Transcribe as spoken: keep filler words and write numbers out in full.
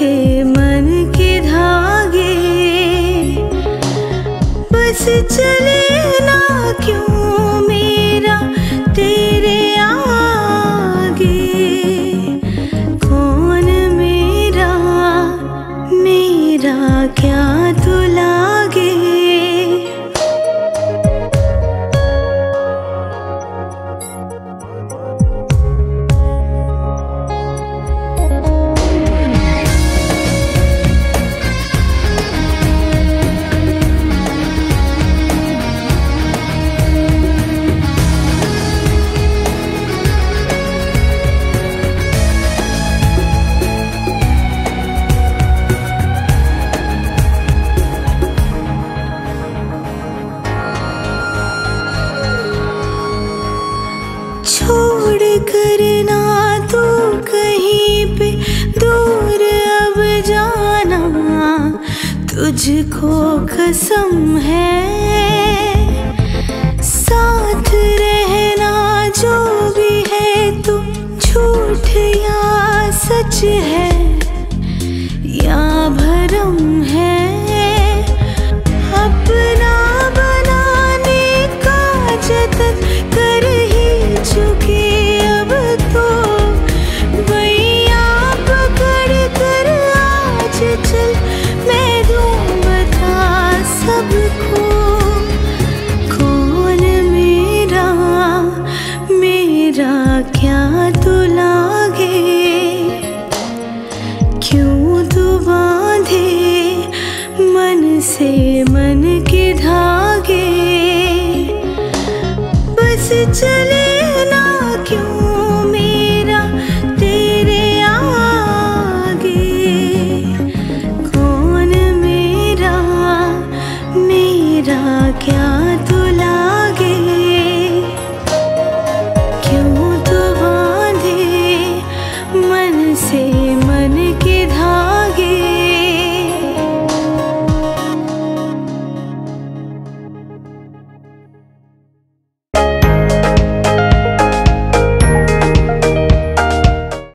थे मन के धागे, बस चले ना क्यों मेरा तेरे आगे। कौन मेरा मेरा क्या तू लागे। छोड़ कर ना तू कहीं पे दूर अब जाना, तुझको कसम है साथ रहना जो भी है तू झूठ या सच है।